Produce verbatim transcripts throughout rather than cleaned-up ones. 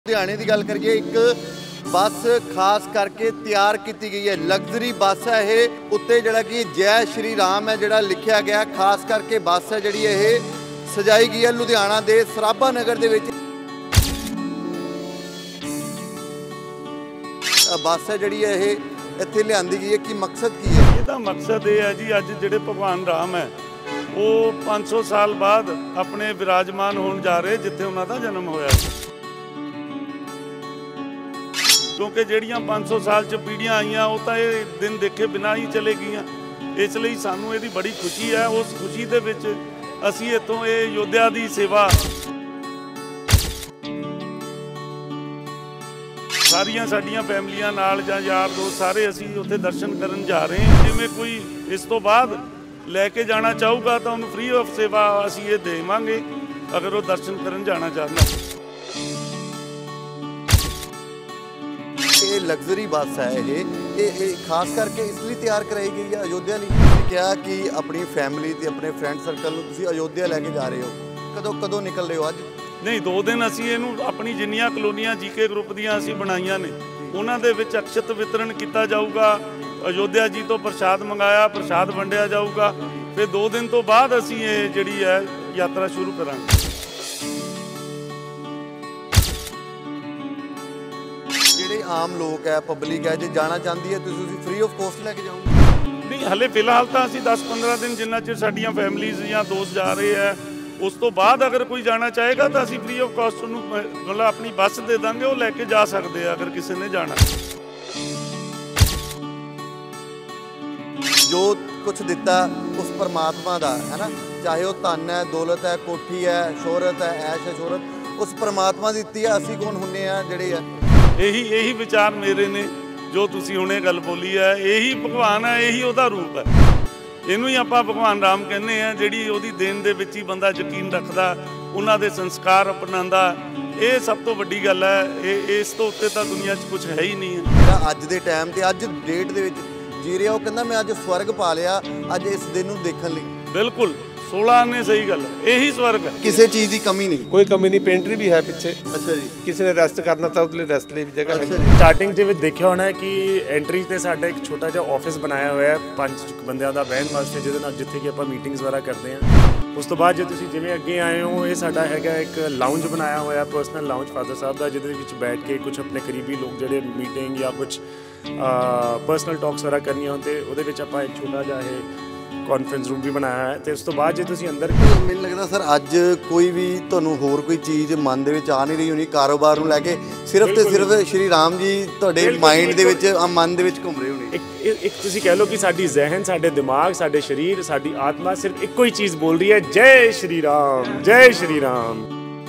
लुधियाने की गल करिए एक बस खास करके तैयार की गई है, लग्जरी बस है ये। उत्ते जिहड़ा कि जय श्री राम है जिहड़ा लिखिया गया, खास करके बस है जिहड़ी ये सजाई गई है लुधियाना दे सराभा नगर दे विच। बस है जिहड़ी ये इत्थे लिआंदी गई है, कि मकसद की है? ਇਹਦਾ मकसद ये है जी, अज जिहड़े भगवान राम है वो पाँच सौ साल बाद अपने विराजमान होने जा रहे जिथे उन्हों का जन्म होया। क्योंकि ਜਿਹੜੀਆਂ पाँच सौ साल च पीढ़ियां आईयां वो तो ये दिन देखे बिना ही चले गईयां। इसलिए सानू ਇਹਦੀ बड़ी खुशी है। उस खुशी ਦੇ ਵਿੱਚ ਅਸੀਂ इतों ये योद्धा की सेवा सारियां साडियां फैमिलियां नाल जां यार दोस्त सारे असीं उत्थे दर्शन करन जा रहे हैं। जिवें कोई इस तो बाद लैके जाना चाहूगा तो उन्हें फ्री ऑफ सेवा असीं ये देवांगे अगर वो दर्शन करन जाना चाहता। ये लग्जरी बस है ये, ये, ये खास करके इसलिए तैयार कराई गई है अयोध्या लिए। क्या कि अपनी फैमिली ते अपने फ्रेंड सर्कल नूं तुसीं अयोध्या लैके जा रहे हो, कदों कदों निकल रहे हो? अज नहीं, दो दिन असीं इहनूं अपनी जिन्नियां कलोनियां जीके ग्रुप दियां असीं बनाईयां ने उन्हां दे विच अक्षत वितरण किया जाऊगा। अयोध्या जी तो प्रसाद मंगाया, प्रसाद वंडिया जाऊगा। फिर दो दिन तो बाद असीं ये जिहड़ी है यात्रा शुरू करांगे। ਜਿਹੜੇ आम लोग है पब्लिक है जो जाना चाहती है तो फ्री ऑफ कॉस्ट लैके जाओगे? नहीं, हले फिलहाल तो असीं दस पंद्रह दिन जिन्ना चिर साडियां फैमिलीज़ या दोस्त जा रहे हैं, उस तो बाद अगर कोई जाना चाहेगा तो असीं फ्री ऑफ कॉस्ट उन्होंने मतलब अपनी बस दे देंगे, वो लैके जा सकते हैं अगर किसी ने जाना। जो कुछ दिता उस परमात्मा का है ना, चाहे वो धन है, दौलत है, कोठी है, शोहरत है, ऐश है, शोहरत उस परमात्मा दी दी है। असीं कौन हुंदे आ जिहड़े आ? यही यही विचार मेरे ने जो तुसी हुणे गल बोली है, यही भगवान है, यही उहदा रूप है। इनू ही आपां भगवान राम कहने हैं, जिहड़ी उहदी देन दे विच ही बंदा यकीन रखदा, उन्हां दे संस्कार अपनांदा, ये सब तो वड्डी गल है। ये इस तो उत्ते तां दुनिया च कुछ है ही नहीं है। जिहड़ा अज दे टाइम ते अज डेट दे विच जी रिहा, वो कहंदा मैं अज स्वर्ग पा लिया अज इस दिन नूं देखण लई। बिल्कुल सोलह ने सही गल है, यही स्वर्ग है। किसी चीज़ की कमी नहीं, कोई कमी नहीं। पेंट्री भी है पीछे। अच्छा जी, किसी ने रेस्ट करना था उसके लिए रेस्ट लिए भी जगह है। स्टार्टिंग ਦੇ ਵਿੱਚ ਦੇਖਿਆ ਹੋਣਾ ਹੈ ਕਿ ਐਂਟਰੀ ਤੇ ਸਾਡਾ ਇੱਕ ਛੋਟਾ ਜਿਹਾ ਆਫਿਸ ਬਣਾਇਆ ਹੋਇਆ ਹੈ ਪੰਜ ਬੰਦਿਆਂ ਦਾ ਬਹਿਣ ਵਾਸਤੇ, ਜਿਹਦੇ ਨਾਲ ਜਿੱਥੇ ਕਿ ਆਪਾਂ ਮੀਟਿੰਗਸ ਵਗੈਰਾ ਕਰਦੇ ਹਾਂ। ਉਸ ਤੋਂ ਬਾਅਦ ਜੇ ਤੁਸੀਂ ਜਿਵੇਂ ਅੱਗੇ ਆਏ ਹੋ, ਇਹ ਸਾਡਾ ਹੈਗਾ ਇੱਕ ਲਾਉਂਜ ਬਣਾਇਆ ਹੋਇਆ, ਪਰਸਨਲ ਲਾਉਂਜ ਫਾਦਰ ਸਾਹਿਬ ਦਾ, ਜਿਹਦੇ ਵਿੱਚ ਬੈਠ ਕੇ ਕੁਝ ਆਪਣੇ ਕਰੀਬੀ ਲੋਕ ਜਿਹੜੇ ਮੀਟਿੰਗ ਜਾਂ ਕੁਝ ਪਰਸਨਲ ਟਾਕਸ ਵਗੈਰਾ ਕਰਨੀਆਂ ਹੁੰਦੇ, ਉਹਦੇ ਵਿੱਚ ਆਪਾਂ ਇੱਕ ਛੋਟਾ ਜਿਹਾ ਇਹ कॉन्फ्रेंस रूम भी बनाया है। तो उस तो बाद जो तुसीं अंदर मैनूं लगदा सर अज कोई भी तुहानूं होर कोई चीज़ मन दे विच आ नहीं रही होनी, कारोबार नूं लैके सिर्फ ते सिर्फ श्री राम जी तुहाडे माइंड दे विच मन दे विच घूम रहे होने। एक एक तुसीं कह लो कि साडी जहन, साडे दिमाग, साडे शरीर, साडी आत्मा सिर्फ इक्को ही चीज़ बोल रही है, जय श्री राम, जय श्री राम।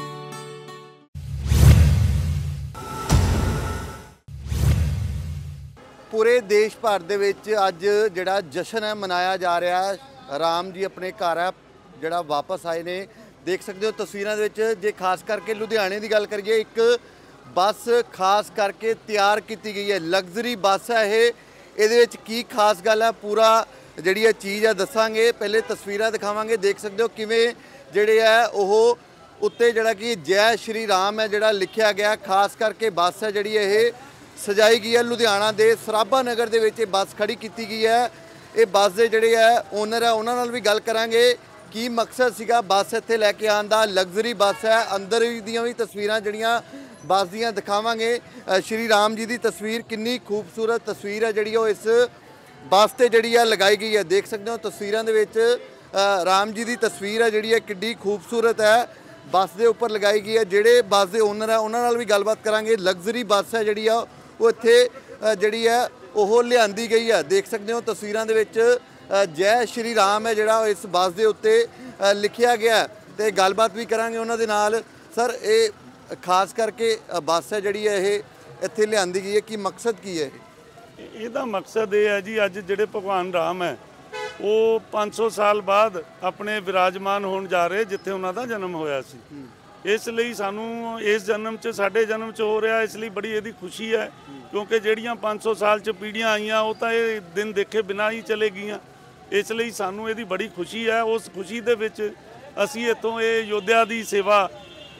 पूरे देश भर दे विच अज जिहड़ा जशन है मनाया जा रहा है। राम जी अपने घर है जिहड़ा वापस आए ने, देख सकते हो तस्वीरां दे विच। जे खास करके लुधियाने की गल करिए, एक बस खास करके तैयार की गई है, लग्जरी बस है ये। इहदे विच की खास गल है, पूरा जिहड़ी है चीज़ है दसांगे। पहले तस्वीरां दिखावांगे, देख सकते हो किवें जिहड़े है ओह उत्ते जिहड़ा कि जय श्री राम है जिहड़ा लिखिया गया। खास करके बस है जिहड़ी ये सजाई गई है लुधियाना दे सराभा नगर दे विच बस खड़ी की गई है। ये बस के जिहड़े है ओनर है उन्हां नाल भी गल करांगे की मकसद सीगा बस इत्थे लैके आउण दा। लग्जरी बस है, अंदर दीयां भी तस्वीरां जिहड़ियां बस दीयां दिखावांगे। श्री राम जी की तस्वीर, कितनी खूबसूरत तस्वीर है जिहड़ी इस बस ते जिहड़ी है लगाई गई है। देख सकते हो तस्वीरां दे विच राम जी की तस्वीर है जिहड़ी है कितनी खूबसूरत है, बस के उपर लगाई गई है। जिहड़े बस के ओनर है उन्हां नाल भी गलबात करांगे। लग्जरी बस है जिहड़ी आ वो इत्थे जिहड़ी है ओह लिआंदी गई है। देख सकते हो तस्वीरां दे विच जय श्री राम है जिहड़ा इस बस के उत्ते लिखिया गया है। तो गलबात भी करांगे उन्हां दे नाल। सर ये खास करके बस है जिहड़ी है ये इत्थे लिआंदी गई है, की मकसद की है? ਇਹਦਾ मकसद ये है जी, अज जिहड़े भगवान राम है वो पाँच सौ साल बाद अपने विराजमान होने जा रहे जिथे उन्हां दा जन्म होया सी। इसलिए सानू इस जन्म च साडे जन्म च हो रहा, इसलिए बड़ी यदी खुशी है। क्योंकि ਜਿਹੜੀਆਂ पाँच सौ साल च पीढ़ियां आईयां वो तो ये दिन देखे बिना ही चले गईयां। इसलिए सानू यदी बड़ी खुशी है। उस खुशी दे विच असीं इत्थों ये योद्धा की सेवा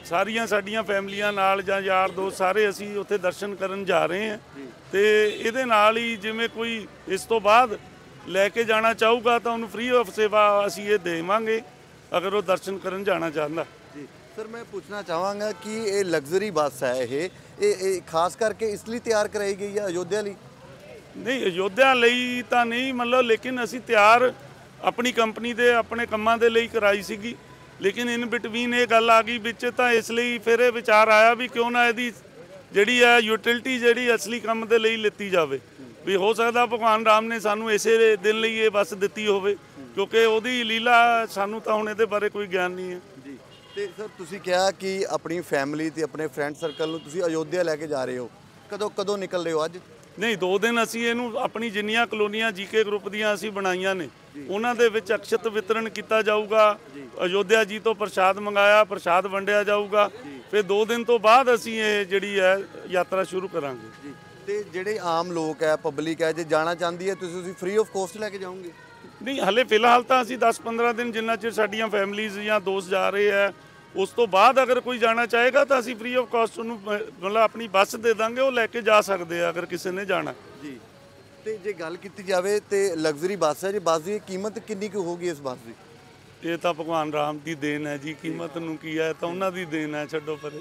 ਸਾਰੀਆਂ ਸਾਡੀਆਂ ਫੈਮਲੀਆਂ ਨਾਲ ਜਾਂ ਯਾਰ ਦੋਸਤ ਸਾਰੇ ਅਸੀਂ ਉੱਥੇ ਦਰਸ਼ਨ ਕਰਨ ਜਾ ਰਹੇ ਹਾਂ ਤੇ ਇਹਦੇ ਨਾਲ ਹੀ ਜਿਵੇਂ ਕੋਈ ਇਸ ਤੋਂ ਬਾਅਦ ਲੈ ਕੇ ਜਾਣਾ ਚਾਹੂਗਾ ਤਾਂ ਉਹਨੂੰ ਫ੍ਰੀ ਆਫ ਸੇਵਾ ਅਸੀਂ ਇਹ ਦੇਵਾਂਗੇ ਅਗਰ ਉਹ ਦਰਸ਼ਨ ਕਰਨ ਜਾਣਾ ਚਾਹੁੰਦਾ। ਜੀ ਸਰ, ਮੈਂ ਪੁੱਛਣਾ ਚਾਹਾਂਗਾ ਕਿ ਇਹ ਲਗਜ਼ਰੀ ਬੱਸ ਹੈ, ਇਹ ਇਹ ਇਹ ਖਾਸ ਕਰਕੇ ਇਸ ਲਈ ਤਿਆਰ ਕਰਾਈ ਗਈ ਹੈ ਅਯੋਧਿਆ ਲਈ? ਨਹੀਂ, ਅਯੋਧਿਆ ਲਈ ਤਾਂ ਨਹੀਂ ਮਤਲਬ, ਲੇਕਿਨ ਅਸੀਂ ਤਿਆਰ ਆਪਣੀ ਕੰਪਨੀ ਦੇ ਆਪਣੇ ਕੰਮਾਂ ਦੇ ਲਈ ਕਰਾਈ ਸੀਗੀ, ਲੇਕਿਨ ਇਨ ਬਿਟਵੀਨ ਇਹ ਗੱਲ ਆ ਗਈ ਵਿੱਚ ਤਾਂ ਇਸ ਲਈ ਫਿਰ ਇਹ ਵਿਚਾਰ ਆਇਆ ਵੀ ਕਿਉਂ ਨਾ ਇਹਦੀ ਜਿਹੜੀ ਹੈ ਯੂਟਿਲਿਟੀ ਜਿਹੜੀ ਅਸਲੀ ਕੰਮ ਦੇ ਲਈ ਲਿੱਤੀ ਜਾਵੇ। ਵੀ ਹੋ ਸਕਦਾ ਭਗਵਾਨ ਰਾਮ ਨੇ ਸਾਨੂੰ ਇਸੇ ਦਿਨ ਲਈ ਇਹ ਬੱਸ ਦਿੱਤੀ ਹੋਵੇ, ਕਿਉਂਕਿ ਉਹਦੀ ਲੀਲਾ ਸਾਨੂੰ ਤਾਂ ਹੁਣ ਇਹਦੇ ਬਾਰੇ ਕੋਈ ਗਿਆਨ ਨਹੀਂ ਹੈ ਜੀ। ਤੇ ਸਰ ਤੁਸੀਂ ਕਿਹਾ ਕਿ ਆਪਣੀ ਫੈਮਿਲੀ ਤੇ ਆਪਣੇ ਫਰੈਂਡ ਸਰਕਲ ਨੂੰ ਤੁਸੀਂ ਅਯੋਧਿਆ ਲੈ ਕੇ ਜਾ ਰਹੇ ਹੋ, ਕਦੋਂ ਕਦੋਂ ਨਿਕਲ ਰਹੇ ਹੋ? ਅੱਜ ਨਹੀਂ, ਦੋ ਦਿਨ ਅਸੀਂ ਇਹਨੂੰ ਆਪਣੀ ਜਿੰਨੀਆਂ ਕਲੋਨੀਆਂ ਜੀਕੇ ਗਰੁੱਪ ਦੀਆਂ ਅਸੀਂ ਬਣਾਈਆਂ ਨੇ ਉਹਨਾਂ ਦੇ ਵਿੱਚ ਅਕਸ਼ਤ ਵਿਤਰਨ ਕੀਤਾ ਜਾਊਗਾ। ਅਯੋਧਿਆ ਜੀ ਤੋਂ ਪ੍ਰਸ਼ਾਦ ਮੰਗਾਇਆ, ਪ੍ਰਸ਼ਾਦ ਵੰਡਿਆ ਜਾਊਗਾ। ਫਿਰ ਦੋ ਦਿਨ ਤੋਂ ਬਾਅਦ ਅਸੀਂ ਇਹ ਜਿਹੜੀ ਹੈ ਯਾਤਰਾ ਸ਼ੁਰੂ ਕਰਾਂਗੇ ਜੀ। ਤੇ ਜਿਹੜੇ ਆਮ ਲੋਕ ਹੈ, ਪਬਲਿਕ ਹੈ, ਜੇ ਜਾਣਾ ਚਾਹੁੰਦੀ ਹੈ ਤੁਸੀਂ ਤੁਸੀਂ ਫ੍ਰੀ ਆਫ ਕੋਸਟ ਲੈ ਕੇ ਜਾਓਗੇ? ਨਹੀਂ, ਹਲੇ ਫਿਲਹਾਲ ਤਾਂ ਅਸੀਂ ਦਸ ਪੰਦਰਾਂ ਦਿਨ ਜਿੰਨਾ ਚਿਰ ਸਾਡੀਆਂ ਫੈਮਲੀਜ਼ ਜਾਂ ਦੋਸਤ ਜਾ ਰਹੇ ਆ, ਉਸ ਤੋਂ ਬਾਅਦ ਅਗਰ ਕੋਈ ਜਾਣਾ ਚਾਹੇਗਾ ਤਾਂ ਅਸੀਂ ਫ੍ਰੀ ਆਫ ਕਾਸਟ ਉਹਨੂੰ ਮਤਲਬ ਆਪਣੀ ਬੱਸ ਦੇ ਦਾਂਗੇ, ਉਹ ਲੈ ਕੇ ਜਾ ਸਕਦੇ ਆ ਅਗਰ ਕਿਸੇ ਨੇ ਜਾਣਾ ਜੀ। ਤੇ ਜੇ ਗੱਲ ਕੀਤੀ ਜਾਵੇ ਤੇ ਲਗਜ਼ਰੀ ਬੱਸ ਹੈ, ਜੇ ਬੱਸ ਦੀ ਕੀਮਤ ਕਿੰਨੀ ਕੁ ਹੋਗੀ ਇਸ ਬੱਸ ਦੀ? ਇਹ ਤਾਂ ਭਗਵਾਨ ਰਾਮ ਦੀ ਦੇਣ ਹੈ ਜੀ, ਕੀਮਤ ਨੂੰ ਕੀ ਹੈ ਤਾਂ ਉਹਨਾਂ ਦੀ ਦੇਣ ਹੈ, ਛੱਡੋ ਪਰੇ।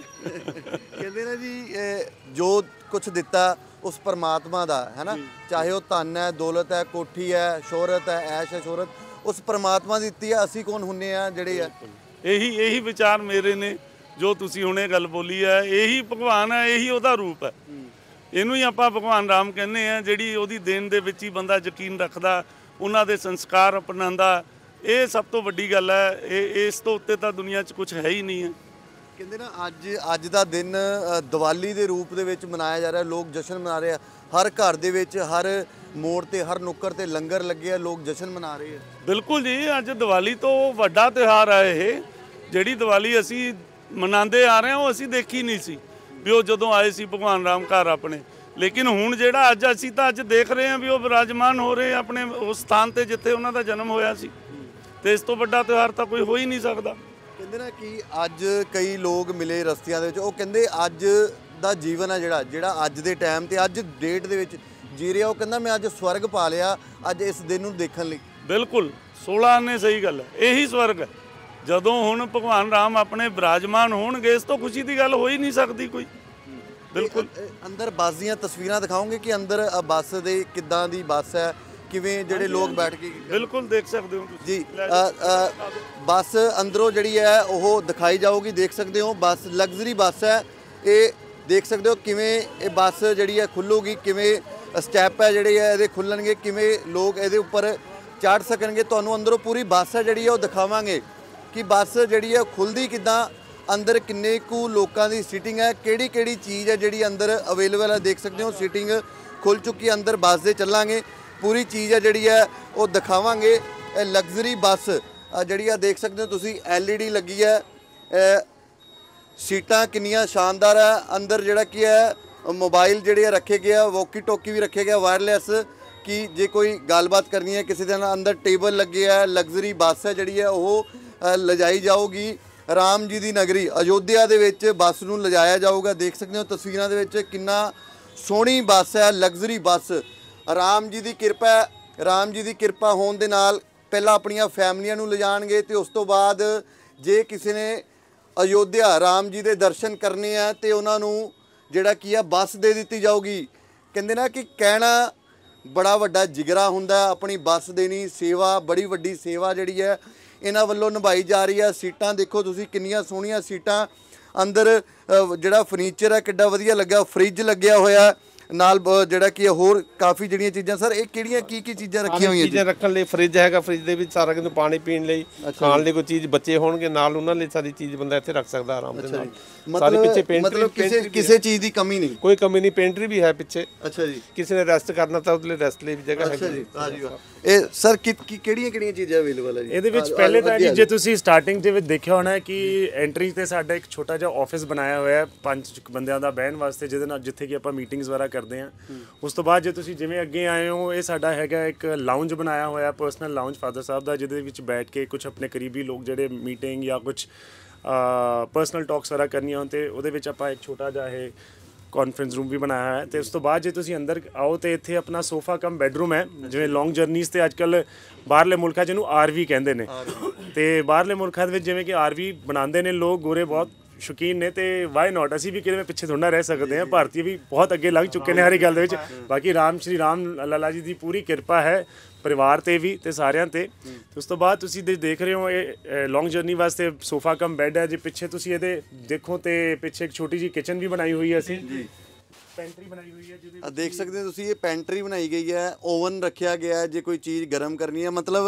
ਕਹਿੰਦੇ ਨੇ ਜੀ ਜੋ ਕੁਝ ਦਿੱਤਾ ਉਸ ਪਰਮਾਤਮਾ ਦਾ ਹੈ ਨਾ, ਚਾਹੇ ਉਹ ਧਨ ਹੈ, ਦੌਲਤ ਹੈ, ਕੋਠੀ ਹੈ, ਸ਼ੋਹਰਤ ਹੈ, ਐਸ਼ ਹੈ, ਸ਼ੋਹਰਤ ਉਸ ਪਰਮਾਤਮਾ ਦੀ ਦਿੱਤੀ ਹੈ। ਅਸੀਂ ਕੌਣ ਹੁੰਨੇ ਆ ਜਿਹੜੇ ਆ? ਇਹੀ ਇਹੀ ਵਿਚਾਰ ਮੇਰੇ ਨੇ ਜੋ ਤੁਸੀਂ ਹੁਣੇ ਗੱਲ ਬੋਲੀ ਹੈ, ਇਹੀ ਭਗਵਾਨ ਹੈ, ਇਹੀ ਉਹਦਾ ਰੂਪ ਹੈ। ਇਹਨੂੰ ਹੀ ਆਪਾਂ ਭਗਵਾਨ ਰਾਮ ਕਹਿੰਦੇ ਆ, ਜਿਹੜੀ ਉਹਦੀ ਦੇਣ ਦੇ ਵਿੱਚ ਹੀ ਬੰਦਾ ਯਕੀਨ ਰੱਖਦਾ, ਉਹਨਾਂ ਦੇ ਸੰਸਕਾਰ ਅਪਣਾਉਂਦਾ, ਇਹ ਸਭ ਤੋਂ ਵੱਡੀ ਗੱਲ ਹੈ। ਇਹ ਇਸ ਤੋਂ ਉੱਤੇ ਤਾਂ ਦੁਨੀਆ 'ਚ ਕੁਝ ਹੈ ਹੀ ਨਹੀਂ ਹੈ। ਕਹਿੰਦੇ ਨਾ ਅੱਜ ਅੱਜ ਦਾ ਦਿਨ ਦੀਵਾਲੀ ਦੇ ਰੂਪ ਦੇ ਵਿੱਚ ਮਨਾਇਆ ਜਾ ਰਿਹਾ, ਲੋਕ ਜਸ਼ਨ ਮਨਾ ਰਹੇ ਆ। ਹਰ ਘਰ ਦੇ ਵਿੱਚ, ਹਰ ਮੋੜ ਤੇ, ਹਰ ਨੁੱਕਰ ਤੇ ਲੰਗਰ ਲੱਗੇ ਆ, ਲੋਕ ਜਸ਼ਨ ਮਨਾ ਰਹੇ ਆ। ਬਿਲਕੁਲ ਜੀ, ਅੱਜ ਦੀਵਾਲੀ ਤੋਂ ਵੱਡਾ ਤਿਉਹਾਰ ਹੈ ਇਹ। ਜਿਹੜੀ ਦੀਵਾਲੀ ਅਸੀਂ ਮਨਾਉਂਦੇ ਆ ਰਹੇ ਹਾਂ ਉਹ ਅਸੀਂ ਦੇਖੀ ਨਹੀਂ ਸੀ ਵੀ ਉਹ ਜਦੋਂ ਆਏ ਸੀ ਭਗਵਾਨ ਰਾਮ ਘਰ ਆਪਣੇ, ਲੇਕਿਨ ਹੁਣ ਜਿਹੜਾ ਅੱਜ ਅਸੀਂ ਤਾਂ ਅੱਜ ਦੇਖ ਰਹੇ ਹਾਂ ਵੀ ਉਹ ਵਿਰਾਜਮਾਨ ਹੋ ਰਹੇ ਆਪਣੇ ਉਸ ਸਥਾਨ ਤੇ ਜਿੱਥੇ ਉਹਨਾਂ ਦਾ ਜਨਮ ਹੋਇਆ ਸੀ, ਤੇ ਇਸ ਤੋਂ ਵੱਡਾ ਤਿਉਹਾਰ ਤਾਂ ਕੋਈ ਹੋ ਹੀ ਨਹੀਂ ਸਕਦਾ। ਕਹਿੰਦੇ ਨਾ ਕਿ ਅੱਜ ਕਈ ਲੋਕ ਮਿਲੇ ਰਸਤਿਆਂ ਦੇ ਵਿੱਚ, ਉਹ ਕਹਿੰਦੇ ਅੱਜ ਦਾ ਜੀਵਨ ਹੈ ਜਿਹੜਾ ਜਿਹੜਾ ਅੱਜ ਦੇ ਟਾਈਮ ਤੇ ਅੱਜ ਡੇਟ ਦੇ ਵਿੱਚ ਜੀ ਰਿਹਾ, ਉਹ ਕਹਿੰਦਾ ਮੈਂ ਅੱਜ ਸਵਰਗ ਪਾ ਲਿਆ ਅੱਜ ਇਸ ਦਿਨ ਨੂੰ ਦੇਖਣ ਲਈ। ਬਿਲਕੁਲ ਸੋਲਾਂ ਨੇ ਸਹੀ ਗੱਲ ਹੈ, ਇਹੀ ਸਵਰਗ ਹੈ। ਜਦੋਂ ਹੁਣ ਭਗਵਾਨ ਰਾਮ ਆਪਣੇ ਵਿਰਾਜਮਾਨ ਹੋਣਗੇ, ਇਸ ਤੋਂ ਖੁਸ਼ੀ ਦੀ ਗੱਲ ਹੋ ਹੀ ਨਹੀਂ ਸਕਦੀ ਕੋਈ। ਬਿਲਕੁਲ। ਅੰਦਰ ਬੱਸ ਦੀਆਂ ਤਸਵੀਰਾਂ ਦਿਖਾਓਗੇ ਕਿ ਅੰਦਰ ਬੱਸ ਦੇ ਕਿੱਦਾਂ ਦੀ ਬੱਸ ਹੈ, ਕਿਵੇਂ ਜਿਹੜੇ ਲੋਕ ਬੈਠ ਕੇ? ਬਿਲਕੁਲ ਦੇਖ ਸਕਦੇ ਹੋ ਤੁਸੀਂ ਜੀ। ਬੱਸ ਅੰਦਰੋਂ ਜਿਹੜੀ ਹੈ ਉਹ ਦਿਖਾਈ ਜਾਊਗੀ, ਦੇਖ ਸਕਦੇ ਹੋ। ਬੱਸ ਲਗਜ਼ਰੀ ਬੱਸ ਹੈ, ਇਹ ਦੇਖ ਸਕਦੇ ਹੋ ਕਿਵੇਂ ਇਹ ਬੱਸ ਜਿਹੜੀ ਹੈ ਖੁੱਲੂਗੀ, ਕਿਵੇਂ ਸਟੈਪ ਹੈ ਜਿਹੜੇ ਹੈ ਇਹਦੇ ਖੁੱਲਣਗੇ, ਕਿਵੇਂ ਲੋਕ ਇਹਦੇ ਉੱਪਰ ਚੜ੍ਹ ਸਕਣਗੇ। ਤੁਹਾਨੂੰ ਅੰਦਰੋਂ ਪੂਰੀ ਬੱਸ ਹੈ ਜਿਹੜੀ ਹੈ ਉਹ ਦਿਖਾਵਾਂਗੇ ਕਿ ਬੱਸ ਜਿਹੜੀ ਹੈ ਖੁੱਲਦੀ ਕਿੱਦਾਂ, ਅੰਦਰ ਕਿੰਨੇ ਕੁ ਲੋਕਾਂ ਦੀ ਸੀਟਿੰਗ ਹੈ, ਕਿਹੜੀ ਕਿਹੜੀ ਚੀਜ਼ ਹੈ ਜਿਹੜੀ ਅੰਦਰ ਅਵੇਲੇਬਲ ਹੈ। ਦੇਖ ਸਕਦੇ ਹੋ ਸੀਟਿੰਗ ਖੁੱਲ ਚੁੱਕੀ ਹੈ, ਅੰਦਰ ਬੱਸ ਦੇ ਚੱਲਾਂਗੇ, ਪੂਰੀ ਚੀਜ਼ ਹੈ ਜਿਹੜੀ ਹੈ ਉਹ ਦਿਖਾਵਾਂਗੇ। ਇਹ ਲਗਜ਼ਰੀ ਬੱਸ ਜਿਹੜੀ ਆ ਦੇਖ ਸਕਦੇ ਹੋ ਤੁਸੀਂ, ਐਲ ਈ ਡੀ ਲੱਗੀ ਹੈ, ਸੀਟਾਂ ਕਿੰਨੀਆਂ ਸ਼ਾਨਦਾਰ ਹੈ। ਅੰਦਰ ਜਿਹੜਾ ਕੀ ਹੈ ਮੋਬਾਈਲ ਜਿਹੜੇ ਰੱਖੇ ਗਏ ਆ, ਵੋਕੀ ਟੋਕੀ ਵੀ ਰੱਖੇ ਗਿਆ ਵਾਇਰਲੈਸ, ਕਿ ਜੇ ਕੋਈ ਗੱਲਬਾਤ ਕਰਨੀ ਹੈ ਕਿਸੇ ਦੇ ਨਾਲ। ਅੰਦਰ ਟੇਬਲ ਲੱਗੇ ਆ। ਲਗਜ਼ਰੀ ਬੱਸ ਹੈ ਜਿਹੜੀ ਹੈ ਉਹ ਲਿਜਾਈ ਜਾਊਗੀ ਰਾਮ ਜੀ ਦੀ ਨਗਰੀ ਅਯੋਧਿਆ ਦੇ ਵਿੱਚ, ਬੱਸ ਨੂੰ ਲਿਜਾਇਆ ਜਾਊਗਾ। ਦੇਖ ਸਕਦੇ ਹੋ ਤਸਵੀਰਾਂ ਦੇ ਵਿੱਚ ਕਿੰਨਾ ਸੋਹਣੀ ਬੱਸ ਹੈ, ਲਗਜ਼ਰੀ ਬੱਸ। ਰਾਮ ਜੀ ਦੀ ਕਿਰਪਾ ਹੈ, ਰਾਮ ਜੀ ਦੀ ਕਿਰਪਾ ਹੋਣ ਦੇ ਨਾਲ ਪਹਿਲਾਂ ਆਪਣੀਆਂ ਫੈਮਲੀਆਂ ਨੂੰ ਲਿਜਾਣਗੇ ਤੇ ਉਸ ਤੋਂ ਬਾਅਦ ਜੇ ਕਿਸੇ ਨੇ ਅਯੋਧਿਆ ਰਾਮ ਜੀ ਦੇ ਦਰਸ਼ਨ ਕਰਨੇ ਆ ਤੇ ਉਹਨਾਂ ਨੂੰ ਜਿਹੜਾ ਕੀ ਆ ਬੱਸ ਦੇ ਦਿੱਤੀ ਜਾਊਗੀ। ਕਹਿੰਦੇ ਨਾ ਕਿ ਕਹਿਣਾ ਬੜਾ ਵੱਡਾ ਜਿਗਰਾ ਹੁੰਦਾ, ਆਪਣੀ ਬੱਸ ਦੇਣੀ ਸੇਵਾ, ਬੜੀ ਵੱਡੀ ਸੇਵਾ ਜਿਹੜੀ ਹੈ ਇਹਨਾਂ ਵੱਲੋਂ ਨਿਭਾਈ ਜਾ ਰਹੀ ਹੈ। ਸੀਟਾਂ ਦੇਖੋ ਤੁਸੀਂ ਕਿੰਨੀਆਂ ਸੋਹਣੀਆਂ ਸੀਟਾਂ, ਅੰਦਰ ਜਿਹੜਾ ਫਰਨੀਚਰ ਹੈ ਕਿੱਡਾ ਵਧੀਆ ਲੱਗਾ, ਫ੍ਰਿਜ ਲੱਗਿਆ ਹੋਇਆ ਨਾਲ, ਜਿਹੜਾ ਕਿ ਹੋਰ ਕਾਫੀ ਜਿਹੜੀਆਂ ਚੀਜ਼ਾਂ। ਸਰ ਇਹ ਕਿਹੜੀਆਂ ਕੀ ਕੀ ਚੀਜ਼ਾਂ ਰੱਖੀਆਂ ਹੋਈਆਂ? ਚੀਜ਼ਾਂ ਰੱਖਣ ਲਈ ਫ੍ਰਿਜ ਹੈਗਾ, ਫ੍ਰਿਜ ਦੇ ਵਿੱਚ ਸਾਰਾ ਕੁਝ, ਪਾਣੀ ਪੀਣ ਲਈ, ਖਾਣ ਲਈ ਕੋਈ ਚੀਜ਼, ਬੱਚੇ ਹੋਣਗੇ ਨਾਲ ਉਹਨਾਂ ਲਈ ਸਾਰੀ ਚੀਜ਼ ਬੰਦਾ ਇੱਥੇ ਰੱਖ ਸਕਦਾ ਆਰਾਮ ਦੇ ਨਾਲ। ਸਾਰੀ ਪਿੱਛੇ ਪੈਂਟਰੀ, ਮਤਲਬ ਕਿਸੇ ਕਿਸੇ ਚੀਜ਼ ਦੀ ਕਮੀ ਨਹੀਂ, ਕੋਈ ਕਮੀ ਨਹੀਂ। ਪੈਂਟਰੀ ਵੀ ਹੈ ਪਿੱਛੇ। ਅੱਛਾ ਜੀ। ਕਿਸੇ ਨੇ ਰੈਸਟ ਕਰਨਾ ਤਾਂ ਉਹਦੇ ਲਈ ਰੈਸਟ ਲਈ ਵੀ ਜਗ੍ਹਾ ਹੈ। ਅੱਛਾ ਜੀ। ਹਾਂ ਜੀ। ਇਹ ਸਰ ਕਿਹੜੀਆਂ ਕਿਹੜੀਆਂ ਚੀਜ਼ਾਂ ਅਵੇਲੇਬਲ ਹੈ ਜੀ ਇਹਦੇ ਵਿੱਚ? ਪਹਿਲੇ ਤਾਂ ਜੀ ਜੇ ਤੁਸੀਂ ਸਟਾਰਟਿੰਗ ਦੇ ਵਿੱਚ ਦੇਖਿਆ ਹੋਣਾ ਕਿ ਐਂਟਰੀ ਤੇ ਸਾਡਾ ਇੱਕ ਛੋਟਾ ਜਿਹਾ ਆਫਿਸ ਬਣਾਇਆ ਹੋਇਆ ਹੈ ਪੰਜ ਬੰਦਿਆਂ ਦਾ ਬਹਿਣ ਵਾਸਤੇ, ਜਿਹਦੇ ਨਾਲ ਜਿੱਥੇ ਕਿ ਆਪਾਂ ਮੀਟਿੰਗਸ ਵਗੈਰਾ ਕਰਦੇ ਹਾਂ। ਉਸ ਤੋਂ ਬਾਅਦ ਜੇ ਤੁਸੀਂ ਜਿਵੇਂ ਅੱਗੇ ਆਏ ਹੋ, ਇਹ ਸਾਡਾ ਹੈਗਾ ਇੱਕ ਲਾਉਂਜ ਬਣਾਇਆ ਹੋਇਆ, ਪਰਸਨਲ ਲਾਉਂਜ ਫਾਦਰ ਸਾਹਿਬ ਦਾ, ਜਿਹਦੇ ਵਿੱਚ ਬੈਠ ਕੇ ਕੁਝ ਆਪਣੇ ਕਰੀਬੀ ਲੋਕ ਜਿਹੜੇ ਮੀਟਿੰਗ ਜਾਂ ਕੁਝ ਪਰਸਨਲ ਟਾਕਸ ਵਗੈਰਾ ਕਰਨੀਆਂ ਹੋਣ ਤੇ ਉਹਦੇ ਵਿੱਚ ਆਪਾਂ ਇੱਕ ਛੋਟਾ ਜਿਹਾ ਇਹ ਕਾਨਫਰੰਸ ਰੂਮ ਵੀ ਬਣਾਇਆ ਹੈ। ਤੇ ਉਸ ਤੋਂ ਬਾਅਦ ਜੇ ਤੁਸੀਂ ਅੰਦਰ ਆਓ ਤੇ ਇੱਥੇ ਆਪਣਾ ਸੋਫਾ ਕਮ ਬੈਡਰੂਮ ਹੈ। ਜਿਵੇਂ ਲੌਂਗ ਜਰਨੀਜ਼ ਤੇ ਅੱਜ ਕੱਲ੍ਹ ਬਾਹਰਲੇ ਮੁਲਕਾਂ 'ਚ ਇਹਨੂੰ ਆਰ ਵੀ ਕਹਿੰਦੇ ਨੇ, ਤੇ ਬਾਹਰਲੇ ਮੁਲਕਾਂ ਦੇ ਵਿੱਚ ਜਿਵੇਂ ਕਿ ਆਰ ਵੀ ਬਣਾਉਂਦੇ ਨੇ ਲੋਕ, ਗੋਰੇ ਬਹੁਤ ਸ਼ੌਕੀਨ ਨੇ, ਤੇ ਵਾਈ ਨਾਟ, ਅਸੀਂ ਵੀ ਕਿਵੇਂ ਪਿੱਛੇ ਥੋੜ੍ਹਾ ਰਹਿ ਸਕਦੇ ਹਾਂ। ਭਾਰਤੀ ਵੀ ਬਹੁਤ ਅੱਗੇ ਲੱਗ ਚੁੱਕੇ ਨੇ ਹਰ ਇੱਕ ਗੱਲ ਦੇ ਵਿੱਚ। ਬਾਕੀ ਰਾਮ ਸ਼੍ਰੀ ਰਾਮ ਲਾਲਾ ਜੀ ਦੀ ਪੂਰੀ ਕਿਰਪਾ ਹੈ ਪਰਿਵਾਰ ਤੇ ਵੀ ਤੇ ਸਾਰਿਆਂ ਤੇ। ਉਸ ਤੋਂ ਬਾਅਦ ਤੁਸੀਂ ਦੇਖ ਰਹੇ ਹੋ ਇਹ ਲੌਂਗ ਜਰਨੀ ਵਾਸਤੇ ਸੋਫਾ ਕਮ ਬੈੱਡ ਹੈ। ਜੇ ਪਿੱਛੇ ਤੁਸੀਂ ਇਹਦੇ ਦੇਖੋ ਤੇ ਪਿੱਛੇ ਇੱਕ ਛੋਟੀ ਜਿਹੀ ਕਿਚਨ ਵੀ ਬਣਾਈ ਹੋਈ ਹੈ ਅਸੀਂ, ਪੈਂਟਰੀ ਬਣਾਈ ਹੋਈ ਹੈ ਜਿਹਦੇ ਦੇਖ ਸਕਦੇ ਹੋ ਤੁਸੀਂ, ਇਹ ਪੈਂਟਰੀ ਬਣਾਈ ਗਈ ਹੈ, ਓਵਨ ਰੱਖਿਆ ਗਿਆ ਹੈ ਜੇ ਕੋਈ ਚੀਜ਼ ਗਰਮ ਕਰਨੀ ਹੈ। ਮਤਲਬ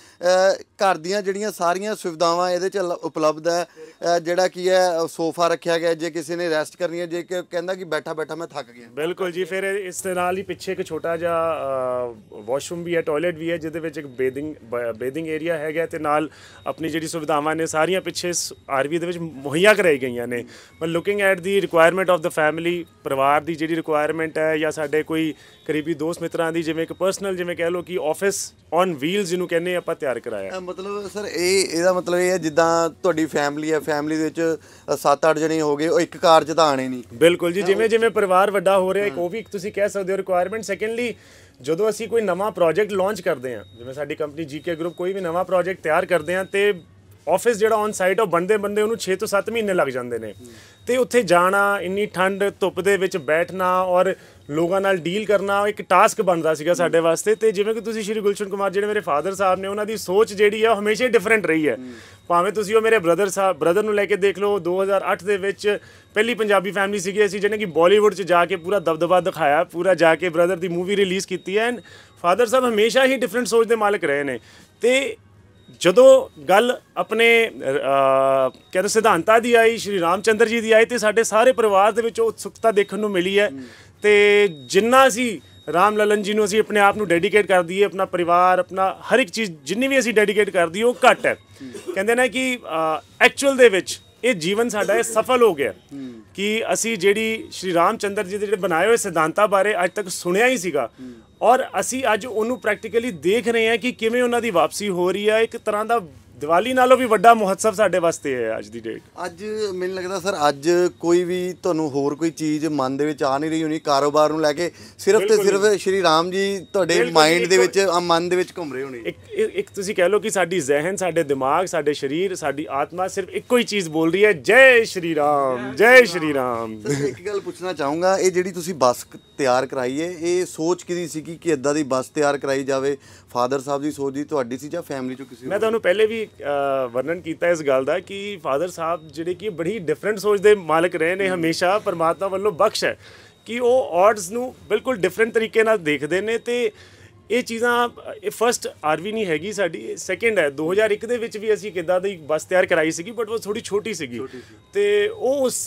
ਘਰ ਦੀਆਂ ਜਿਹੜੀਆਂ ਸਾਰੀਆਂ ਸੁਵਿਧਾਵਾਂ ਇਹਦੇ 'ਚ ਉਪਲਬਧ ਹੈ। ਜਿਹੜਾ ਕੀ ਹੈ ਸੋਫਾ ਰੱਖਿਆ ਗਿਆ ਜੇ ਕਿਸੇ ਨੇ ਰੈਸਟ ਕਰਨੀ ਹੈ, ਜੇ ਕਹਿੰਦਾ ਕਿ ਬੈਠਾ ਬੈਠਾ ਮੈਂ ਥੱਕ ਗਿਆ। ਬਿਲਕੁਲ ਜੀ। ਫਿਰ ਇਸ ਦੇ ਨਾਲ ਹੀ ਪਿੱਛੇ ਇੱਕ ਛੋਟਾ ਜਿਹਾ ਵਾਸ਼ਰੂਮ ਵੀ ਹੈ, ਟੋਇਲਟ ਵੀ ਹੈ, ਜਿਹਦੇ ਵਿੱਚ ਇੱਕ ਬੇਦਿੰਗ ਬੇਦਿੰਗ ਏਰੀਆ ਹੈਗਾ, ਤੇ ਨਾਲ ਆਪਣੀ ਜਿਹੜੀ ਸੁਵਿਧਾਵਾਂ ਨੇ ਸਾਰੀਆਂ ਪਿੱਛੇ ਆਰਵੀ ਦੇ ਵਿੱਚ ਮੁਹੱਈਆ ਕਰਾਈ ਗਈਆਂ ਨੇ। But looking at the requirement of the family, ਪਰਿਵਾਰ ਦੀ ਜਿਹੜੀ ਰਿਕੁਆਇਰਮੈਂਟ ਹੈ ਜਾਂ ਸਾਡੇ ਕੋਈ ਕਰੀਬੀ ਦੋਸਤ ਮਿੱਤਰਾਂ ਦੀ, ਜਿਵੇਂ ਇੱਕ ਪਰਸਨਲ ਜਿਵੇਂ ਕਹਿ ਲਓ ਕਿ ਆਫਿਸ ਔਨ ਵੀਲਸ ਜਿਹਨੂੰ ਕਹਿੰਦੇ ਆਪਾਂ ਤਿਆਰ ਕਰਾਇਆ। ਮਤਲਬ ਸਰ ਇਹ ਇਹਦਾ ਮਤਲਬ ਇਹ ਹੈ ਜਿੱਦਾਂ ਤੁਹਾਡੀ ਫੈਮਿਲੀ ਹੈ, ਫੈਮਿਲੀ ਦੇ ਵਿੱਚ ਸੱਤ ਅੱਠ ਜਣੇ ਹੋ ਗਏ, ਉਹ ਇੱਕ ਕਾਰ 'ਚ ਤਾਂ ਆਣੇ ਨਹੀਂ। ਬਿਲਕੁਲ ਜੀ। ਜਿਵੇਂ ਜਿਵੇਂ ਪਰਿਵਾਰ ਵੱਡਾ ਹੋ ਰਿਹਾ, ਇੱਕ ਉਹ ਵੀ ਤੁਸੀਂ ਕਹਿ ਸਕਦੇ ਹੋ ਰਿਕੁਆਇਰਮੈਂਟ। ਸੈਕੰਡਲੀ, ਜਦੋਂ ਅਸੀਂ ਕੋਈ ਨਵਾਂ ਪ੍ਰੋਜੈਕਟ ਲਾਂਚ ਕਰਦੇ ਹਾਂ, ਜਿਵੇਂ ਸਾਡੀ ਕੰਪਨੀ ਜੀਕੇ ਗਰੁੱਪ ਕੋਈ ਵੀ ਨਵਾਂ ਪ੍ਰੋਜੈਕਟ ਤਿਆਰ ਕਰਦੇ ਹਾਂ, ਤੇ ਆਫਿਸ ਜਿਹੜਾ ਔਨ ਸਾਈਟ ਉਹ ਬਣਦੇ ਬਣਦੇ ਉਹਨੂੰ ਛੇ ਤੋਂ ਸੱਤ ਮਹੀਨੇ ਲੱਗ ਜਾਂਦੇ ਨੇ। ਤੇ ਉੱਥੇ ਜਾਣਾ, ਇੰਨੀ ਠੰਡ ਧੁੱਪ ਦੇ ਵਿੱਚ ਬੈਠਣਾ ਔਰ ਲੋਕਾਂ ਨਾਲ ਡੀਲ ਕਰਨਾ ਇੱਕ ਟਾਸਕ ਬਣਦਾ ਸੀਗਾ ਸਾਡੇ ਵਾਸਤੇ। ਤੇ ਜਿਵੇਂ ਕਿ ਤੁਸੀਂ ਸ਼੍ਰੀ ਗੁਲਸ਼ਨ ਕੁਮਾਰ ਜਿਹੜੇ ਮੇਰੇ ਫਾਦਰ ਸਾਹਿਬ ਨੇ, ਉਹਨਾਂ ਦੀ ਸੋਚ ਜਿਹੜੀ ਆ ਉਹ ਹਮੇਸ਼ਾ ਹੀ ਡਿਫਰੈਂਟ ਰਹੀ ਹੈ। ਭਾਵੇਂ ਤੁਸੀਂ ਉਹ ਮੇਰੇ ਬ੍ਰਦਰ ਸਾਹਿਬ ਬ੍ਰਦਰ ਨੂੰ ਲੈ ਕੇ ਦੇਖ ਲਓ, ਦੋ ਹਜ਼ਾਰ ਅੱਠ ਦੇ ਵਿੱਚ ਪਹਿਲੀ ਪੰਜਾਬੀ ਫੈਮਿਲੀ ਸੀਗੀ ਅਸੀਂ ਜਿਹਨੇ ਕਿ ਬਾਲੀਵੁੱਡ 'ਚ ਜਾ ਕੇ ਪੂਰਾ ਦਬਦਬਾ ਦਿਖਾਇਆ, ਪੂਰਾ ਜਾ ਕੇ ਬ੍ਰਦਰ ਦੀ ਮੂਵੀ ਰਿਲੀਜ਼ ਕੀਤੀ ਹੈ। ਐਂਡ ਫਾਦਰ ਸਾਹਿਬ ਹਮੇਸ਼ਾ ਹੀ ਡਿਫਰੈਂਟ ਸੋਚ ਦੇ ਮਾਲਕ ਰਹੇ ਨੇ। ਤੇ ਜਦੋਂ ਗੱਲ ਆਪਣੇ ਕਹਿੰਦੇ ਸਿਧਾਂਤਾਂ ਦੀ ਆਈ, ਸ਼੍ਰੀ ਰਾਮ ਚੰਦਰ ਜੀ ਦੀ ਆਈ, ਤੇ ਸਾਡੇ ਸਾਰੇ ਪਰਿਵਾਰ ਦੇ ਵਿੱਚ ਉਹ ਉਤਸੁਕਤਾ ਦੇਖਣ ਨੂੰ ਮਿਲੀ ਹੈ। ਤੇ ਜਿੰਨਾ ਅਸੀਂ ਰਾਮ ਲਲਨ ਜੀ ਨੂੰ ਅਸੀਂ ਆਪਣੇ ਆਪ ਨੂੰ ਡੈਡੀਕੇਟ ਕਰ ਦਈਏ, ਆਪਣਾ ਪਰਿਵਾਰ, ਆਪਣਾ ਹਰ ਇੱਕ ਚੀਜ਼ ਜਿੰਨੀ ਵੀ ਅਸੀਂ ਡੈਡੀਕੇਟ ਕਰ ਦਈਏ ਉਹ ਘੱਟ ਹੈ। ਕਹਿੰਦੇ ਨੇ ਕਿ ਐਕਚੁਅਲ ਦੇ ਵਿੱਚ ਇਹ ਜੀਵਨ ਸਾਡਾ ਇਹ ਸਫਲ ਹੋ ਗਿਆ ਕਿ ਅਸੀਂ ਜਿਹੜੀ ਸ਼੍ਰੀ ਰਾਮ ਚੰਦਰ ਜੀ ਦੇ ਜਿਹੜੇ ਬਣਾਏ ਹੋਏ ਸਿਧਾਂਤਾਂ ਬਾਰੇ ਅੱਜ ਤੱਕ ਸੁਣਿਆ ਹੀ ਸੀਗਾ, ਔਰ ਅਸੀਂ ਅੱਜ ਉਹਨੂੰ ਪ੍ਰੈਕਟੀਕਲੀ ਦੇਖ ਰਹੇ ਹਾਂ ਕਿ ਕਿਵੇਂ ਉਹਨਾਂ ਦੀ ਵਾਪਸੀ ਹੋ ਰਹੀ ਹੈ। ਇੱਕ ਤਰ੍ਹਾਂ ਦਾ ਦੀਵਾਲੀ ਨਾਲੋਂ ਵੀ ਵੱਡਾ ਮਹੋਤਸਵ ਸਾਡੇ ਵਾਸਤੇ ਹੈ ਅੱਜ ਦੀ ਡੇਟ। ਅੱਜ ਮੈਨੂੰ ਲੱਗਦਾ ਸਰ ਅੱਜ ਕੋਈ ਵੀ ਤੁਹਾਨੂੰ ਹੋਰ ਕੋਈ ਚੀਜ਼ ਮਨ ਦੇ ਵਿੱਚ ਆ ਨਹੀਂ ਰਹੀ ਹੋਣੀ ਕਾਰੋਬਾਰ ਨੂੰ ਲੈ ਕੇ, ਸਿਰਫ ਤੇ ਸਿਰਫ ਸ਼੍ਰੀ ਰਾਮ ਜੀ ਤੁਹਾਡੇ ਮਾਈਂਡ ਦੇ ਵਿੱਚ, ਮਨ ਦੇ ਵਿੱਚ ਘੁੰਮ ਰਹੇ ਹੋਣੇ। ਇੱਕ ਇੱਕ ਤੁਸੀਂ ਕਹਿ ਲਓ ਕਿ ਸਾਡੀ ਜ਼ਿਹਨ, ਸਾਡੇ ਦਿਮਾਗ, ਸਾਡੇ ਸਰੀਰ, ਸਾਡੀ ਆਤਮਾ ਸਿਰਫ ਇੱਕੋ ਹੀ ਚੀਜ਼ ਬੋਲ ਰਹੀ ਹੈ, ਜੈ ਸ਼੍ਰੀ ਰਾਮ, ਜੈ ਸ਼੍ਰੀ ਰਾਮ। ਇੱਕ ਗੱਲ ਪੁੱਛਣਾ ਚਾਹੂੰਗਾ, ਇਹ ਜਿਹੜੀ ਤੁਸੀਂ ਬੱਸ ਤਿਆਰ ਕਰਾਈ ਹੈ, ਇਹ ਸੋਚ ਕਿਹਦੀ ਸੀ ਕਿ ਇੱਦਾਂ ਦੀ ਬੱਸ ਤਿਆਰ ਕਰਾਈ ਜਾਵੇ? ਫਾਦਰ ਸਾਹਿਬ ਦੀ ਸੋਚ ਦੀ, ਤੁਹਾਡੀ ਸੀ ਜਾਂ ਫੈਮਿਲੀ ਚੋਂ ਕਿਸੇ? ਮੈਂ ਤੁਹਾਨੂੰ ਪਹਿਲੇ ਵੀ ਵਰਣਨ ਕੀਤਾ ਇਸ ਗੱਲ ਦਾ ਕਿ ਫਾਦਰ ਸਾਹਿਬ ਜਿਹੜੇ ਕਿ ਬੜੀ ਡਿਫਰੈਂਟ ਸੋਚ ਦੇ ਮਾਲਕ ਰਹੇ ਨੇ। ਹਮੇਸ਼ਾ ਪਰਮਾਤਮਾ ਵੱਲੋਂ ਬਖਸ਼ ਹੈ ਕਿ ਉਹ ਆਰਡਸ ਨੂੰ ਬਿਲਕੁਲ ਡਿਫਰੈਂਟ ਤਰੀਕੇ ਨਾਲ ਦੇਖਦੇ ਨੇ। ਤੇ ਇਹ ਚੀਜ਼ਾਂ, ਇਹ ਫਸਟ ਆਰਵੀ ਨਹੀਂ ਹੈਗੀ ਸਾਡੀ, ਸੈਕਿੰਡ ਹੈ। ਦੋ ਹਜ਼ਾਰ ਇੱਕ ਦੇ ਵਿੱਚ ਵੀ ਅਸੀਂ ਕਿੱਦਾਂ ਦੀ ਬੱਸ ਤਿਆਰ ਕਰਾਈ ਸੀਗੀ, ਬਟ ਉਹ ਥੋੜੀ ਛੋਟੀ ਸੀਗੀ, ਤੇ ਉਹ ਉਸ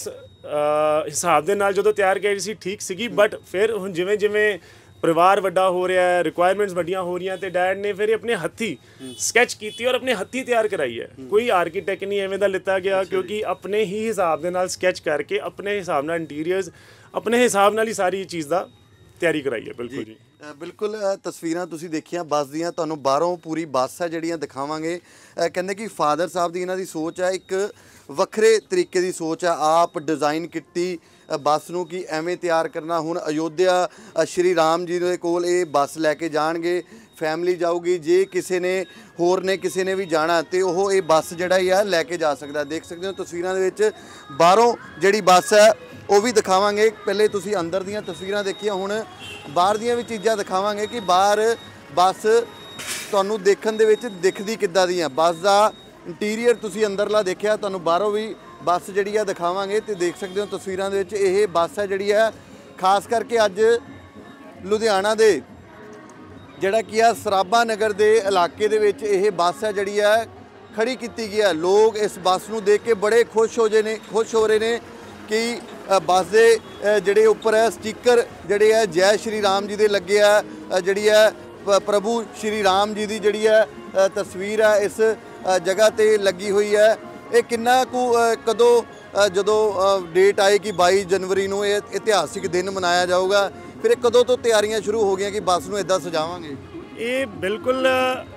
ਹਿਸਾਬ ਦੇ ਨਾਲ ਜਦੋਂ ਤਿਆਰ ਕਰੀ ਸੀ ਠੀਕ ਸੀਗੀ। ਬਟ ਫਿਰ ਹੁਣ ਜਿਵੇਂ ਜਿਵੇਂ ਪਰਿਵਾਰ ਵੱਡਾ ਹੋ ਰਿਹਾ ਹੈ, ਰਿਕੁਆਇਰਮੈਂਟਸ ਵੱਡੀਆਂ ਹੋ ਰਹੀਆਂ, ਤੇ ਡੈਡ ਨੇ ਫਿਰ ਆਪਣੇ ਹੱਥੀ ਸਕੈਚ ਕੀਤੀ ਔਰ ਆਪਣੇ ਹੱਥੀ ਤਿਆਰ ਕਰਾਈ ਹੈ। ਕੋਈ ਆਰਕੀਟੈਕਟ ਨਹੀਂ ਐਵੇਂ ਦਾ ਲਿੱਤਾ ਗਿਆ, ਕਿਉਂਕਿ ਆਪਣੇ ਹੀ ਹਿਸਾਬ ਦੇ ਨਾਲ ਸਕੈਚ ਕਰਕੇ, ਆਪਣੇ ਹਿਸਾਬ ਨਾਲ ਇੰਟੀਰੀਅਰਸ, ਆਪਣੇ ਹਿਸਾਬ ਨਾਲ ਹੀ ਸਾਰੀ ਚੀਜ਼ ਦਾ ਤਿਆਰੀ ਕਰਾਈ ਹੈ। ਬਿਲਕੁਲ ਜੀ, ਬਿਲਕੁਲ। ਤਸਵੀਰਾਂ ਤੁਸੀਂ ਦੇਖੀਆਂ ਬੱਸ ਦੀਆਂ, ਤੁਹਾਨੂੰ ਬਾਹਰੋਂ ਪੂਰੀ ਬੱਸ ਹੈ ਜਿਹੜੀਆਂ ਦਿਖਾਵਾਂਗੇ। ਕਹਿੰਦੇ ਕਿ ਫਾਦਰ ਸਾਹਿਬ ਦੀ ਇਹਨਾਂ ਦੀ ਸੋਚ ਹੈ, ਇੱਕ ਵੱਖਰੇ ਤਰੀਕੇ ਦੀ ਸੋਚ ਹੈ, ਆਪ ਡਿਜ਼ਾਈਨ ਕੀਤੀ ਬੱਸ ਨੂੰ ਕਿ ਐਵੇਂ ਤਿਆਰ ਕਰਨਾ। ਹੁਣ ਅਯੋਧਿਆ ਸ਼੍ਰੀ ਰਾਮ ਜੀ ਦੇ ਕੋਲ ਇਹ ਬੱਸ ਲੈ ਕੇ ਜਾਣਗੇ, ਫੈਮਿਲੀ ਜਾਊਗੀ। ਜੇ ਕਿਸੇ ਨੇ ਹੋਰ ਨੇ ਕਿਸੇ ਨੇ ਵੀ ਜਾਣਾ ਤੇ ਉਹ ਇਹ ਬੱਸ ਜਿਹੜਾ ਹੀ ਆ ਲੈ ਕੇ ਜਾ ਸਕਦਾ। ਦੇਖ ਸਕਦੇ ਹੋ ਤਸਵੀਰਾਂ ਦੇ ਵਿੱਚ ਬਾਹਰੋਂ ਜਿਹੜੀ ਬੱਸ ਹੈ ਉਹ ਵੀ ਦਿਖਾਵਾਂਗੇ। ਪਹਿਲੇ ਤੁਸੀਂ ਅੰਦਰ ਦੀਆਂ ਤਸਵੀਰਾਂ ਦੇਖੀਆਂ, ਹੁਣ ਬਾਹਰ ਦੀਆਂ ਵੀ ਚੀਜ਼ਾਂ ਦਿਖਾਵਾਂਗੇ ਕਿ ਬਾਹਰ ਬੱਸ ਤੁਹਾਨੂੰ ਦੇਖਣ ਦੇ ਵਿੱਚ ਦਿਖਦੀ ਕਿੱਦਾਂ ਦੀ ਆ। ਬੱਸ ਦਾ ਇੰਟੀਰੀਅਰ ਤੁਸੀਂ ਅੰਦਰਲਾ ਦੇਖਿਆ, ਤੁਹਾਨੂੰ ਬਾਹਰੋਂ ਵੀ ਬੱਸ ਜਿਹੜੀ ਆ ਦਿਖਾਵਾਂਗੇ। ਤੇ ਦੇਖ ਸਕਦੇ ਹੋ ਤਸਵੀਰਾਂ ਦੇ ਵਿੱਚ ਇਹ ਬੱਸ ਹੈ ਜਿਹੜੀ ਹੈ ਖਾਸ ਕਰਕੇ ਅੱਜ ਲੁਧਿਆਣਾ ਦੇ ਜਿਹੜਾ ਕੀ ਆ ਸਰਾਭਾ ਨਗਰ ਦੇ ਇਲਾਕੇ ਦੇ ਵਿੱਚ ਇਹ ਬੱਸ ਹੈ ਜਿਹੜੀ ਹੈ ਖੜੀ ਕੀਤੀ ਗਈ ਹੈ। ਲੋਕ ਇਸ ਬੱਸ ਨੂੰ ਦੇਖ ਕੇ ਬੜੇ ਖੁਸ਼ ਹੋ ਜੇ ਨੇ ਖੁਸ਼ ਹੋ ਰਹੇ ਨੇ ਕਿ ਬੱਸ ਦੇ ਜਿਹੜੇ ਉੱਪਰ ਹੈ ਸਟicker ਜਿਹੜੇ ਹੈ ਜੈ ਸ਼੍ਰੀ ਰਾਮ ਜੀ ਦੇ ਲੱਗੇ ਆ, ਜਿਹੜੀ ਹੈ ਪ੍ਰਭੂ ਸ਼੍ਰੀ ਰਾਮ ਜੀ ਦੀ ਜਿਹੜੀ ਹੈ ਤਸਵੀਰ ਹੈ ਇਸ ਜਗ੍ਹਾ ਤੇ ਲੱਗੀ ਹੋਈ ਹੈ। ਇਹ ਕਿੰਨਾ ਕੁ ਕਦੋਂ ਜਦੋਂ ਡੇਟ ਆਏ ਕਿ ਬਾਈ ਜਨਵਰੀ ਨੂੰ ਇਹ ਇਤਿਹਾਸਿਕ ਦਿਨ ਮਨਾਇਆ ਜਾਊਗਾ, ਫਿਰ ਇਹ ਕਦੋਂ ਤੋਂ ਤਿਆਰੀਆਂ ਸ਼ੁਰੂ ਹੋ ਗਈਆਂ ਕਿ ਬੱਸ ਨੂੰ ਇਦਾਂ ਸਜਾਵਾਂਗੇ? ਇਹ ਬਿਲਕੁਲ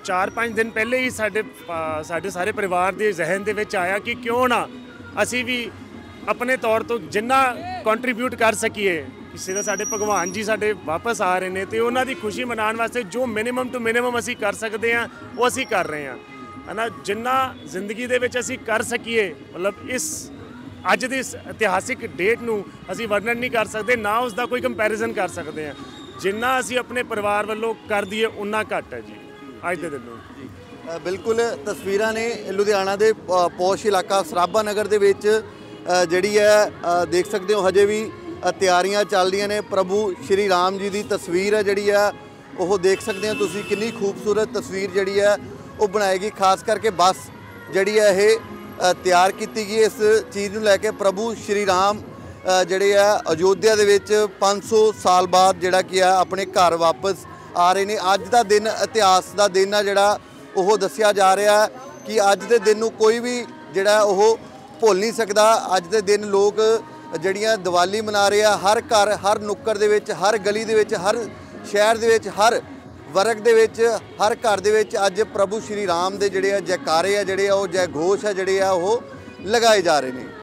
ਚਾਰ ਪੰਜ ਦਿਨ ਪਹਿਲੇ ਹੀ ਸਾਡੇ ਅ, ਸਾਡੇ ਸਾਰੇ ਪਰਿਵਾਰ ਦੇ ਜ਼ਿਹਨ ਦੇ ਵਿੱਚ ਆਇਆ ਕਿ ਕਿਉਂ ਨਾ ਅਸੀਂ ਵੀ ਆਪਣੇ ਤੌਰ ਤੋਂ ਜਿੰਨਾ ਕੰਟਰੀਬਿਊਟ ਕਰ ਸਕੀਏ। ਕਿਸੇ ਦਾ ਸਾਡੇ ਭਗਵਾਨ ਜੀ ਸਾਡੇ ਵਾਪਸ ਆ ਰਹੇ ਨੇ ਤੇ ਉਹਨਾਂ ਦੀ ਖੁਸ਼ੀ ਮਨਾਉਣ ਵਾਸਤੇ ਜੋ ਮਿਨੀਮਮ ਟੂ ਮਿਨੀਮਮ ਅਸੀਂ ਕਰ ਸਕਦੇ ਹਾਂ ਉਹ ਅਸੀਂ ਕਰ ਰਹੇ ਹਾਂ, ਹੈ ਨਾ। ਜਿੰਨਾ ਜ਼ਿੰਦਗੀ ਦੇ ਵਿੱਚ ਅਸੀਂ ਕਰ ਸਕੀਏ, ਮਤਲਬ ਇਸ ਅੱਜ ਦੀ ਇਸ ਇਤਿਹਾਸਿਕ ਡੇਟ ਨੂੰ ਅਸੀਂ ਵਰਣਨ ਨਹੀਂ ਕਰ ਸਕਦੇ, ਨਾ ਉਸ ਦਾ ਕੋਈ ਕੰਪੈਰੀਜ਼ਨ ਕਰ ਸਕਦੇ ਹਾਂ। ਜਿੰਨਾ ਅਸੀਂ ਆਪਣੇ ਪਰਿਵਾਰ ਵੱਲੋਂ ਕਰ ਦਈਏ ਉਨਾ ਘੱਟ ਹੈ ਜੀ ਅੱਜ ਦੇ ਦਿਨ ਨੂੰ। ਅ, ਬਿਲਕੁਲ ਤਸਵੀਰਾਂ ਨੇ ਲੁਧਿਆਣਾ ਦੇ ਅ, ਪੌਸ਼ ਇਲਾਕਾ ਸਰਾਭਾ ਨਗਰ ਦੇ ਵਿੱਚ ਅ, ਜਿਹੜੀ ਹੈ ਅ, ਦੇਖ ਸਕਦੇ ਹੋ ਹਜੇ ਵੀ ਅ, ਤਿਆਰੀਆਂ ਚੱਲ ਰਹੀਆਂ ਨੇ। ਪ੍ਰਭੂ ਸ਼੍ਰੀ ਰਾਮ ਜੀ ਦੀ ਤਸਵੀਰ ਹੈ ਜਿਹੜੀ ਹੈ ਉਹ ਦੇਖ ਸਕਦੇ ਹੋ ਤੁਸੀਂ, ਕਿੰਨੀ ਖੂਬਸੂਰਤ ਤਸਵੀਰ ਜਿਹੜੀ ਹੈ ਉਹ ਬਣਾਏਗੀ। ਖਾਸ ਕਰਕੇ ਬੱਸ ਜਿਹੜੀ ਹੈ ਇਹ ਅ, ਤਿਆਰ ਕੀਤੀ ਗਈ ਇਸ ਚੀਜ਼ ਨੂੰ ਲੈ ਕੇ। ਪ੍ਰਭੂ ਸ਼੍ਰੀ ਰਾਮ ਅ, ਜਿਹੜੇ ਆ ਅਯੋਧਿਆ ਦੇ ਵਿੱਚ ਪੰਜ ਸੌ ਸਾਲ ਬਾਅਦ ਜਿਹੜਾ ਕੀ ਆ ਆਪਣੇ ਘਰ ਵਾਪਸ ਆ ਰਹੇ ਨੇ। ਅੱਜ ਦਾ ਦਿਨ ਇਤਿਹਾਸ ਦਾ ਦਿਨ ਆ ਜਿਹੜਾ ਉਹ ਦੱਸਿਆ ਜਾ ਰਿਹਾ ਕਿ ਅੱਜ ਦੇ ਦਿਨ ਨੂੰ ਕੋਈ ਵੀ ਜਿਹੜਾ ਉਹ ਭੁੱਲ ਨਹੀਂ ਸਕਦਾ। ਅੱਜ ਦੇ ਦਿਨ ਲੋਕ ਜਿਹੜੀਆਂ ਦੀਵਾਲੀ ਮਨਾ ਰਹੇ ਆ, ਹਰ ਘਰ ਹਰ ਨੁੱਕਰ ਦੇ ਵਿੱਚ, ਹਰ ਗਲੀ ਦੇ ਵਿੱਚ, ਹਰ ਸ਼ਹਿਰ ਦੇ ਵਿੱਚ, ਹਰ ਵਰਗ ਦੇ ਵਿੱਚ, ਹਰ ਘਰ ਦੇ ਵਿੱਚ ਅੱਜ ਪ੍ਰਭੂ ਸ਼੍ਰੀ ਰਾਮ ਦੇ ਜਿਹੜੇ ਆ ਜੈਕਾਰੇ ਆ, ਜਿਹੜੇ ਆ ਉਹ ਜੈ ਘੋਸ਼ ਆ ਜਿਹੜੇ ਆ ਉਹ ਲਗਾਏ ਜਾ ਰਹੇ ਨੇ।